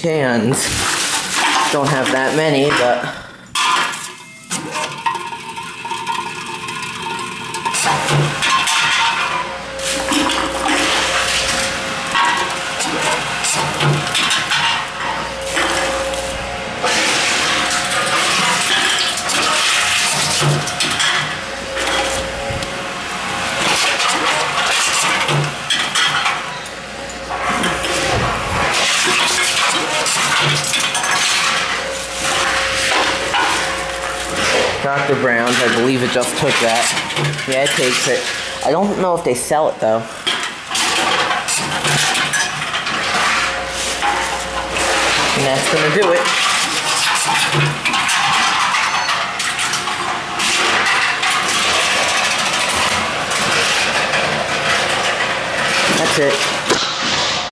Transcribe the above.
cans. Don't have that many, but Dr. Brown's, I believe it just took that. Yeah, it takes it. I don't know if they sell it though. And that's gonna do it. That's it.